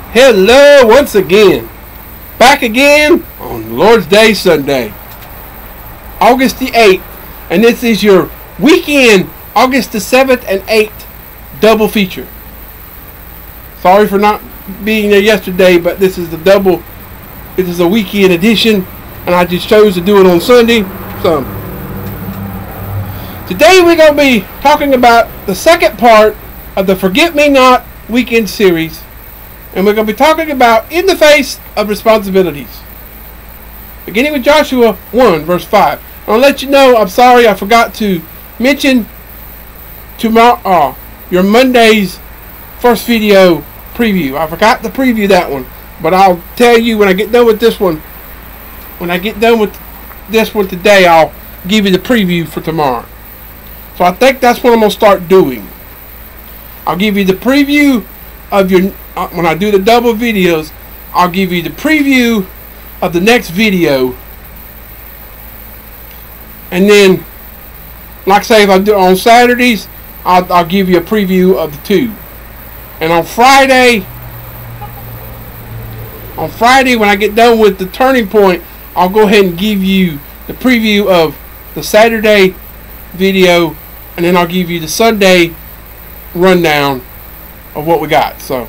Hello once again. Back again on Lord's Day Sunday, August the 8th. And this is your weekend, August the 7th and 8th double feature. Sorry for not being there yesterday, but this is the double. It is a weekend edition, and I just chose to do it on Sunday. So today we're going to be talking about the second part of the Forget Me Not weekend series. And we're going to be talking about in the face of responsibilities. Beginning with Joshua 1 verse 5. I'll let you know, I'm sorry I forgot to mention tomorrow your Monday's first video preview. I forgot to preview that one. But I'll tell you when I get done with this one. When I get done with this one today, I'll give you the preview for tomorrow. So I think that's what I'm going to start doing. I'll give you the preview of your... when I do the double videos, I'll give you the preview of the next video. And then, like I say, if I do it on Saturdays, I'll give you a preview of the two. And on Friday, when I get done with the turning point, I'll go ahead and give you the preview of the Saturday video, and then I'll give you the Sunday rundown of what we got. So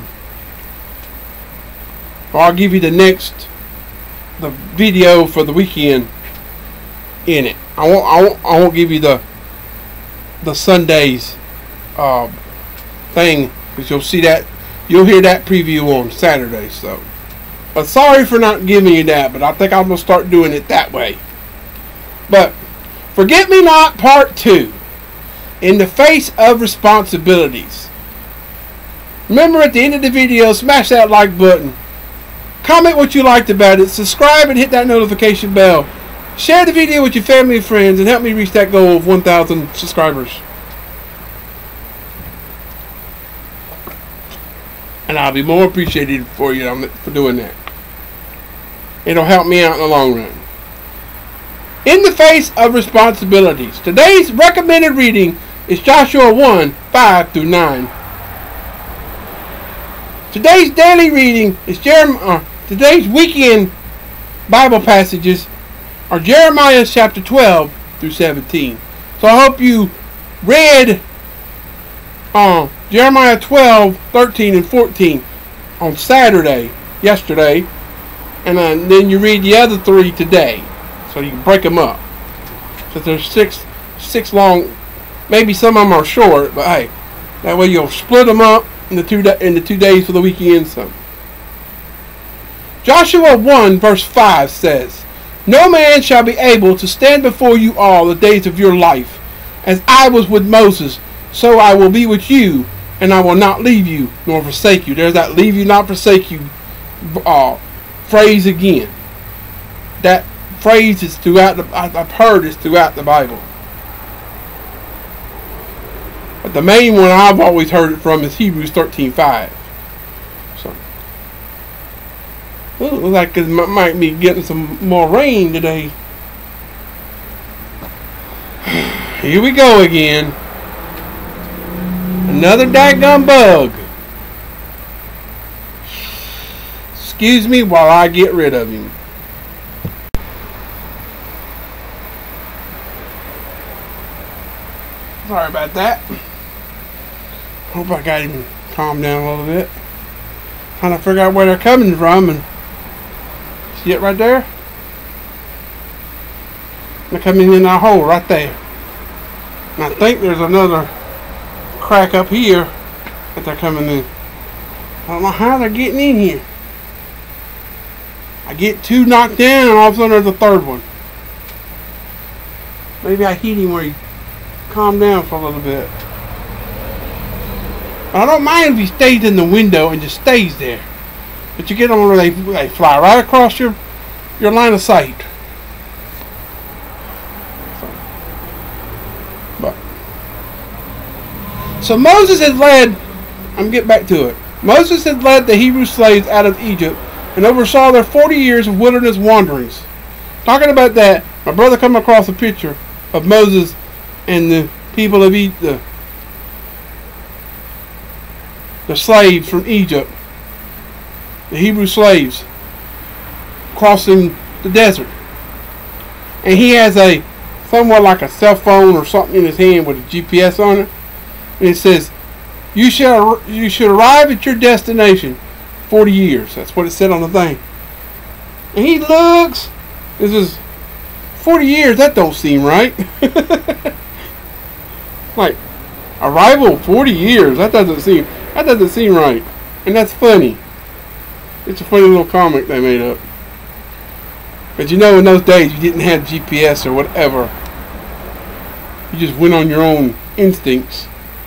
I'll give you the video for the weekend in it. I won't give you the Sunday's thing, because you'll hear that preview on Saturday. So, but sorry for not giving you that, but I think I'm gonna start doing it that way. But Forget Me Not Part 2. In the face of responsibilities. Remember, at the end of the video, smash that like button. Comment what you liked about it. Subscribe and hit that notification bell. Share the video with your family and friends and help me reach that goal of 1,000 subscribers. And I'll be more appreciated for you for doing that. It'll help me out in the long run. In the face of responsibilities. Today's recommended reading is Joshua 1, 5 through 9. Today's daily reading is today's weekend Bible passages are Jeremiah chapter 12 through 17. So I hope you read Jeremiah 12, 13, and 14 on yesterday, and then you read the other three today, so you can break them up. So there's six long. Maybe some of them are short, but hey, that way you'll split them up in the 2 days for the weekend. So Joshua 1 verse 5 says, "No man shall be able to stand before you all the days of your life. As I was with Moses, so I will be with you, and I will not leave you nor forsake you." There's that "leave you not forsake you" phrase again. That phrase is throughout I've heard it's throughout the Bible. But the main one I've always heard it from is Hebrews 13:5. So, looks like it might be getting some more rain today. Here we go again. Another daggum bug. Excuse me while I get rid of him. Sorry about that. Hope I got him calmed down a little bit. Trying to figure out where they're coming from, and see it right there? They're coming in that hole right there. And I think there's another crack up here that they're coming in. I don't know how they're getting in here. I get two knocked down, and all of a sudden there's a third one. Maybe I hit him where he calmed down for a little bit. I don't mind if he stays in the window and just stays there. But you get them where they fly right across your line of sight. So Moses had led, I'm getting back to it. Moses had led the Hebrew slaves out of Egypt and oversaw their 40 years of wilderness wanderings. Talking about that, my brother come across a picture of Moses and the people of Egypt, the slaves from Egypt, the Hebrew slaves crossing the desert. And he has a somewhat like a cell phone or something in his hand with a GPS on it. And it says, you should arrive at your destination 40 years. That's what it said on the thing. And he looks, this is 40 years, that don't seem right. Like, arrival 40 years, that doesn't seem right. And that's funny. It's a funny little comic they made up. But you know, in those days you didn't have GPS or whatever. You just went on your own instincts.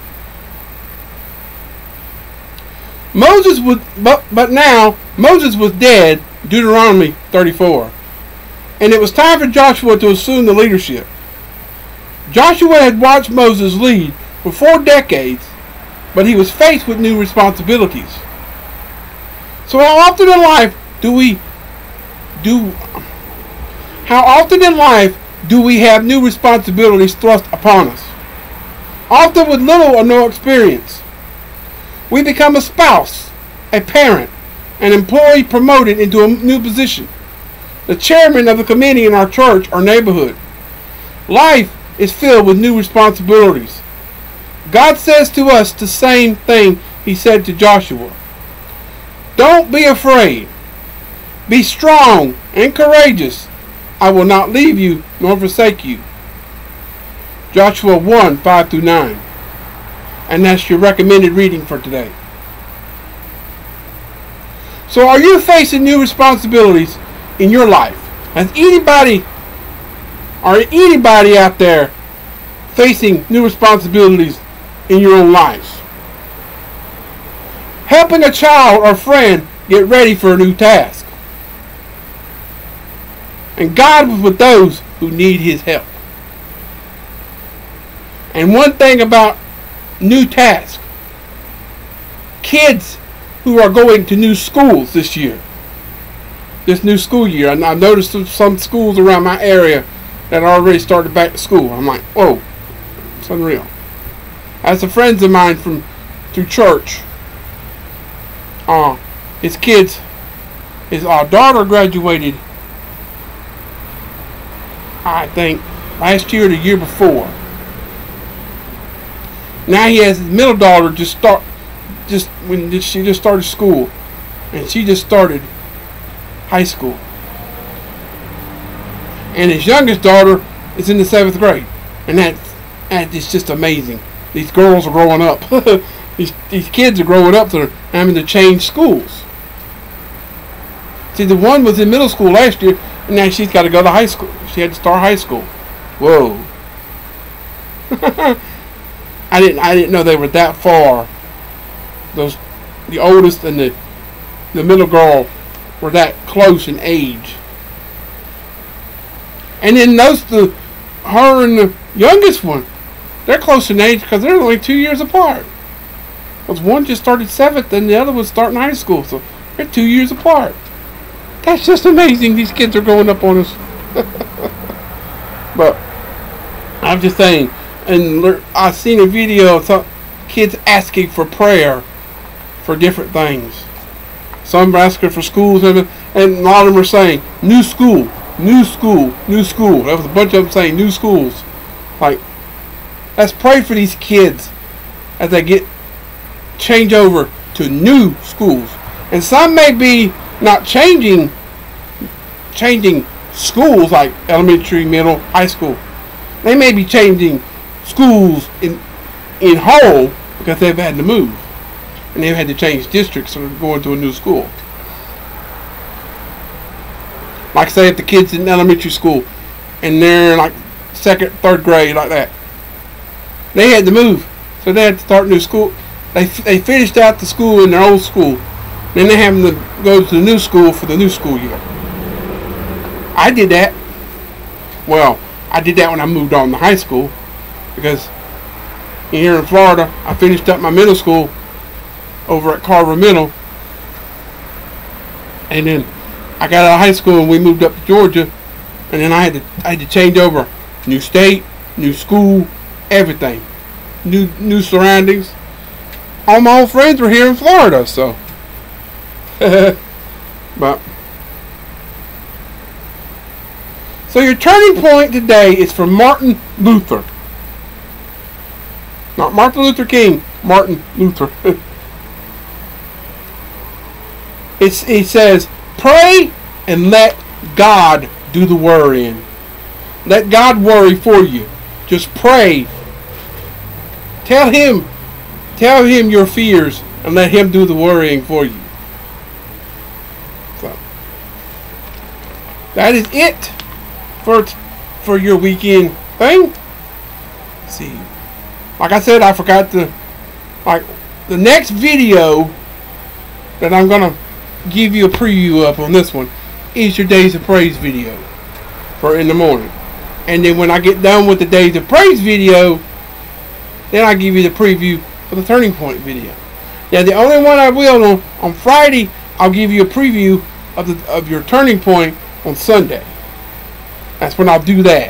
But now Moses was dead, Deuteronomy 34. And it was time for Joshua to assume the leadership. Joshua had watched Moses lead for 4 decades, but he was faced with new responsibilities. So how often in life do we have new responsibilities thrust upon us? Often with little or no experience. We become a spouse, a parent, an employee promoted into a new position, the chairman of the committee in our church or neighborhood. Life is filled with new responsibilities. God says to us the same thing he said to Joshua. Don't be afraid. Be strong and courageous. I will not leave you nor forsake you. Joshua 1, 5-9. And that's your recommended reading for today. So are you facing new responsibilities in your life? Has anybody out there facing new responsibilities in your own lives? Helping a child or friend get ready for a new task. And God was with those who need his help. And one thing about new tasks, kids who are going to new schools this new school year, and I've noticed some schools around my area that already started back to school. I'm like, whoa, it's unreal. I have some friends of mine through church. His daughter graduated, I think, last year or the year before. Now he has his middle daughter she just started school, and she just started high school. And his youngest daughter is in the 7th grade, and that is just amazing. These girls are growing up. these kids are growing up. They're having to change schools. See, the one was in middle school last year, and now she's got to go to high school. She had to start high school. Whoa. I didn't know they were that far. The oldest and the middle girl were that close in age. And then her and the youngest one, they're close in age because they're only 2 years apart. Because one just started 7th and the other was starting high school, so they're 2 years apart. That's just amazing. These kids are growing up on us. But I'm just saying. And I've seen a video of some kids asking for prayer for different things. Some are asking for schools, and a lot of them are saying, new school, new school, new school. There was a bunch of them saying new schools. Like, let's pray for these kids as they change over to new schools. And some may be not changing schools like elementary, middle, high school. They may be changing schools in whole because they've had to move and they've had to change districts or go into a new school. Like say if the kids in elementary school and they're in like 2nd, 3rd grade like that, they had to move, so they had to start new school. They finished out the school in their old school, then they have to go to the new school for the new school year. I did that. Well, I did that when I moved on to high school. Because here in Florida, I finished up my middle school over at Carver Middle. And then I got out of high school and we moved up to Georgia. And then I had to change over. New state, new school, everything. New surroundings. All my old friends were here in Florida, so. But so your turning point today is for Martin Luther. Not Martin Luther King, Martin Luther. It says, pray and let God do the worrying. Let God worry for you. Just pray. Tell him your fears and let him do the worrying for you. So that is it for your weekend thing. Let's see. Like I said, I forgot to, the next video that I'm gonna give you a preview of on this one is your Days of Praise video for in the morning. And then when I get done with the Days of Praise video, then I give you the preview for the Turning Point video. Now the only one I will on Friday, I'll give you a preview of your Turning Point on Sunday. That's when I'll do that.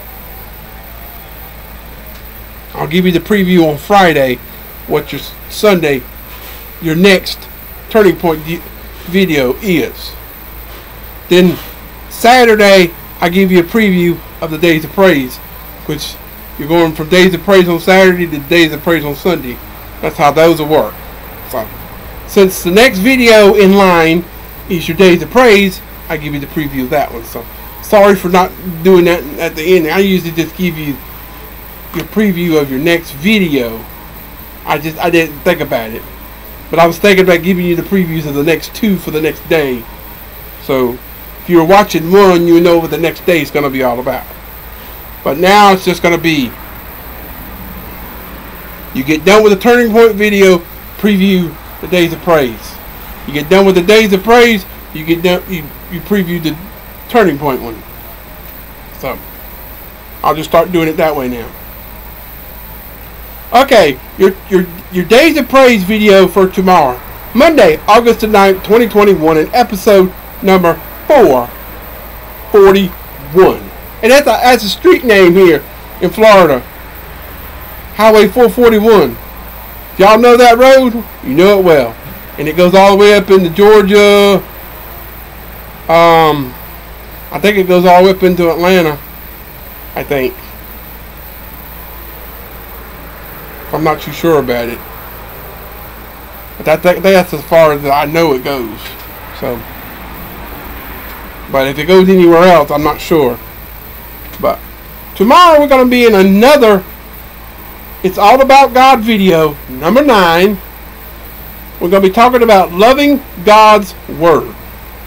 I'll give you the preview on Friday what your Sunday, your next Turning Point video is. Then Saturday I give you a preview of the Days of Praise, which you're going from Days of Praise on Saturday to Days of Praise on Sunday. That's how those will work. So since the next video in line is your Days of Praise, I give you the preview of that one. So sorry for not doing that at the end. I usually just give you your preview of your next video. I didn't think about it, but I was thinking about giving you the previews of the next two for the next day. So if you're watching one, you know what the next day is going to be all about. But now it's just going to be, you get done with the Turning Point video, preview the Days of Praise. You get done with the Days of Praise, you get done, you preview the Turning Point one. So I'll just start doing it that way now. Okay, your Days of Praise video for tomorrow, Monday, August the 9th, 2021, and episode number 441. And that's a street name here in Florida. Highway 441. If y'all know that road, you know it well. And it goes all the way up into Georgia. I think it goes all the way up into Atlanta. I think. I'm not too sure about it. But that's as far as I know it goes. So, but if it goes anywhere else, I'm not sure. But tomorrow we're going to be in another It's All About God video, number 9. We're going to be talking about loving God's Word.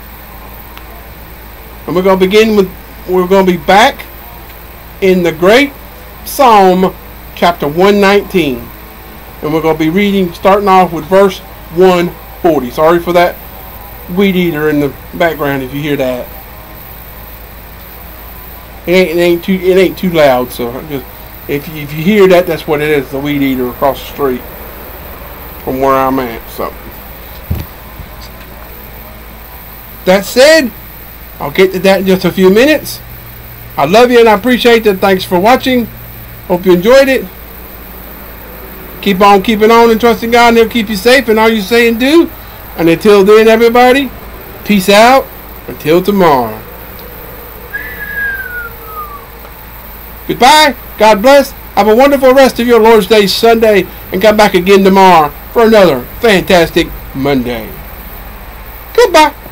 And we're going to be back in the great Psalm chapter 119. And we're going to be reading, starting off with verse 140. Sorry for that weed eater in the background if you hear that. It ain't too loud, so just if you hear that, that's what it is, the weed eater across the street from where I'm at. So that said, I'll get to that in just a few minutes. I love you and I appreciate it. Thanks for watching. Hope you enjoyed it. Keep on keeping on and trusting God, and He'll keep you safe in all you say and do. And until then, everybody, peace out. Until tomorrow. Goodbye. God bless. Have a wonderful rest of your Lord's Day Sunday, and come back again tomorrow for another fantastic Monday. Goodbye.